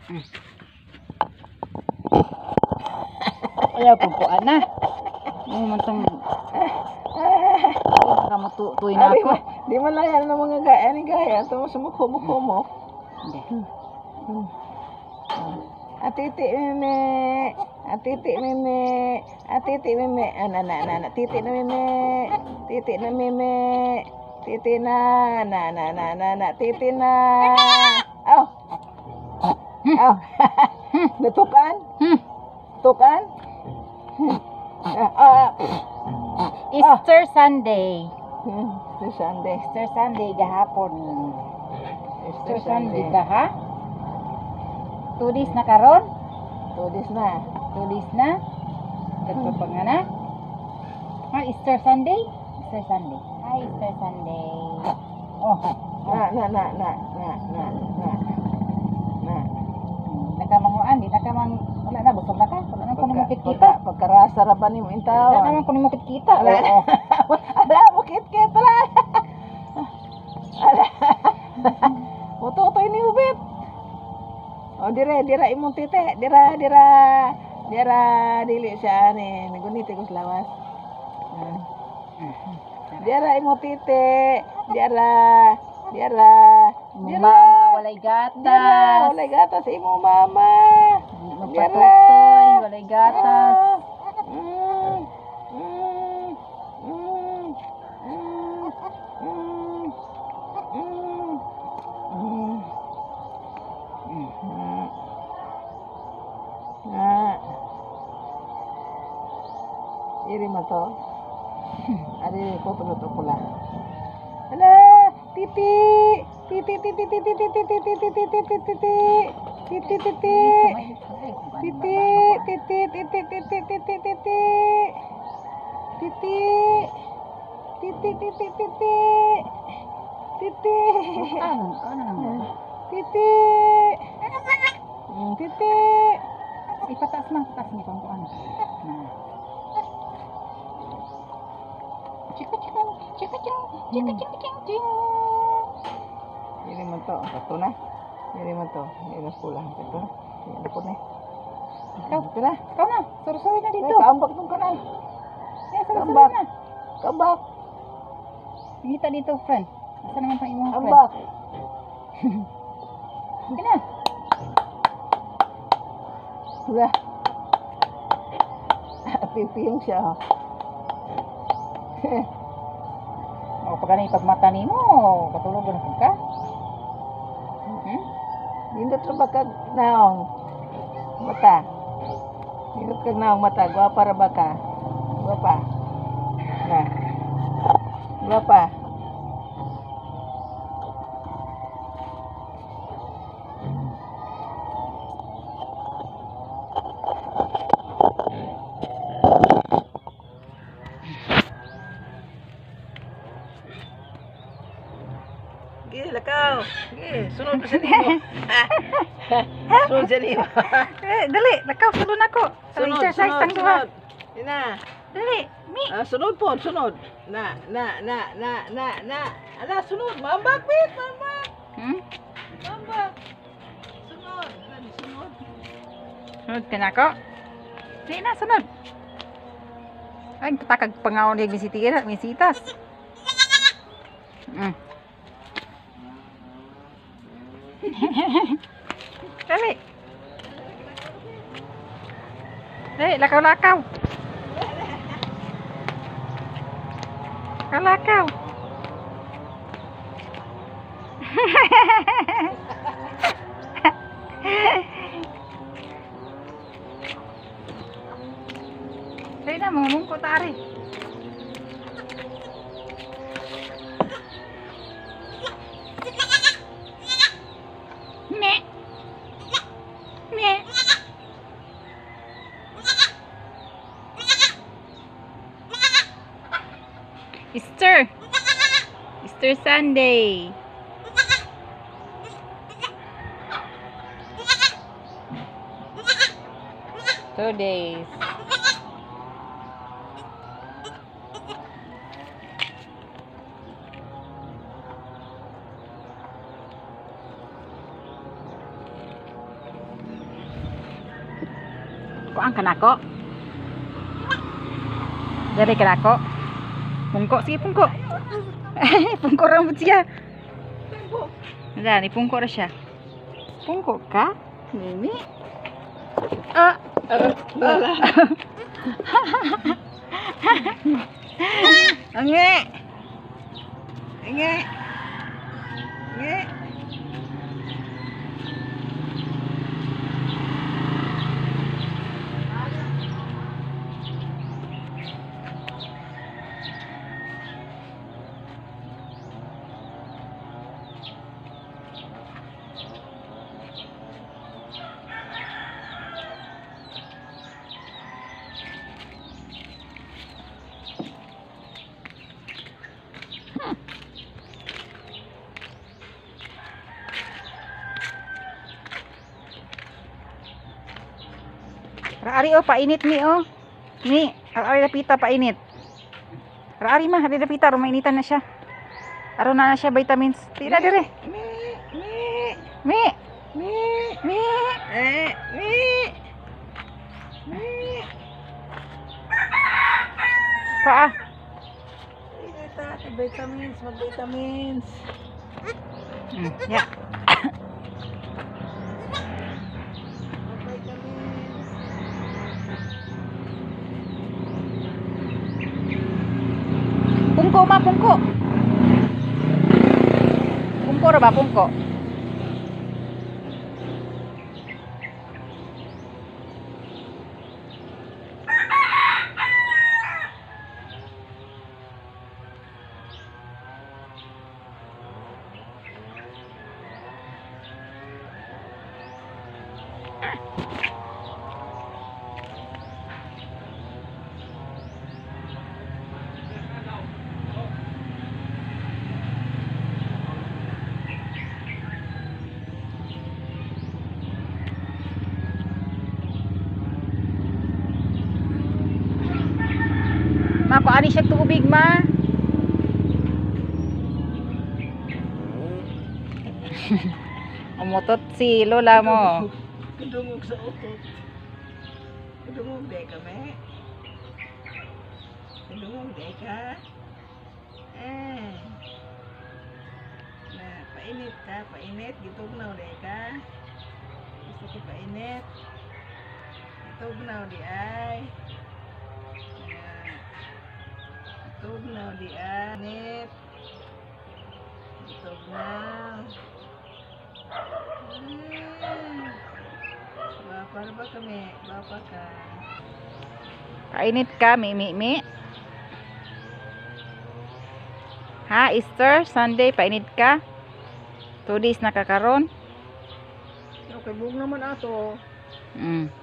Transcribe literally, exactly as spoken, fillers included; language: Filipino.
Hmm. Ayaw pagpuan na. Yung mantang kamu tu tuin ako. Di man lang yan ng mga gaya ni gaya. Ito mo sumukho-mukho mo. Hindi. Atiti meme. Atiti meme. Atiti meme. Ana na na na. Titi na meme. Titi na meme. Titi na. Na na na na na. Titi na. Oh. Oh. Natukan? Tukan? Ah, ah. Easter Sunday. Easter Sunday. Easter Sunday gahapon. Easter Easter Sunday Sunday. ka ha? Two days na karon? Two days na. Two days na? Katapang nga na? Ha, Easter Sunday? Easter Sunday. Hi, Easter Sunday. Oh, Na na na na na na na. Na. nakamanguan, di nakamang, wala na, busog na ka. Wala na kung nimukit kita. Pagkarasa ra ba ni mo Wala intaw? naman kung nimukit kita. Wala. Oo. Ala, bukit kit ala. Ala. Moto-toy ni ubit. Oh, dire dira imong tite, dira dira dira dili siya ni nagunit ko sa lawas. Hmm. Dira imong tite, dira dira Imong mama, walay Dira, gatas. walay gatas sa imong mama. Magpatutoy, walay gatas. Mm, mm, mm, mm, mm, mm, mm. Mm. Ah. Iri mo to? Adi ko tuloy pula. Ala, titi. Titi titi titi titi titi titi titi titi. Titi titi. Titi titi titi titi titi titi. Titi. Titi titi titi. Titi. Ano, ano naman? Titi. Hmm, titi. Ipataas na, pataas niya kung ano. Chika chika, chika chika, chika chika chika chika. Ini mo to, ito na. Ini mo to, ini pulang ito na. Ini po na. Ikaw, Ito na. ikaw na, surusurin na dito. Kaambak tong kanal. Kaya surusurin Kambak. na. Kambak. Ngita dito, friend. Asa naman pang imong friend? Kambak. Sige na. Sudah. Pipiyong siya. O, pag ano ipagmata ni mo, katulog na po ka. Hmm? Nindot ra ba kag naong mata? Nindot kag naong mata, guwapa ra ba ka? Guwapa. Na. Guwapa. Gih, lakaw. Gih, sunod pa sa nimo. Sunod sa nimo. Eh, dali, lakaw, sulon ako. Sa Sunod, exercise sunod, tang duha. sunod. Ina. Dali, mi. Ah, sunod po, sunod. Na, na, na, na, na, na. Ala, sunod. Mambak, bit, mambak. Hmm? Mambak. Sunod. Ala, sunod. Sunod ka na ako. Di na, sunod. Ay, patakag pangaon yung bisitira, bisitas. Hmm. Dali. Dali, lakaw-lakaw. Lakaw-lakaw. Dali na, mga mungkot ari. Me. Me. Easter. Easter Sunday. Two days. Kuan ka nako. Dari ka nako. Pungko, sige pungko. Pungko rambut siya. Nah, ni pungko ra siya. Pungko ka? Mimi. Ah, uh, uh. Nge. Nge. Nge. Raari oh, painit mi oh. Mi, raari napita painit. Raari mah, hari napita, rumainitan na siya. Aron na na siya vitamins. Tira dire. Mi, mi, Mi, mi, mi. eh, mi, mi. Paa. Ito, ito, vitamins, mag-vitamins. Hmm, ya. Pungko ma, pungko. Pungko ra ba, pungko? Ma, paani siya tubig, ma. Umutot si lola mo. Kadungog sa utot. Kadungog day ka, me. Kadungog day ka. Eh. Na, painit ka, painit. Gitugnaw day ka. Gusto ko painit. Gitugnaw di ay. Gitugnaw di ay. Painit. Gitugnaw. Hmm. Bapa ba kami? Bapa ka. Painit ka, mi, mi, mi. Ha, Easter, Sunday, painit ka. Two days nakakaroon. Okay, buong naman ato. Mm.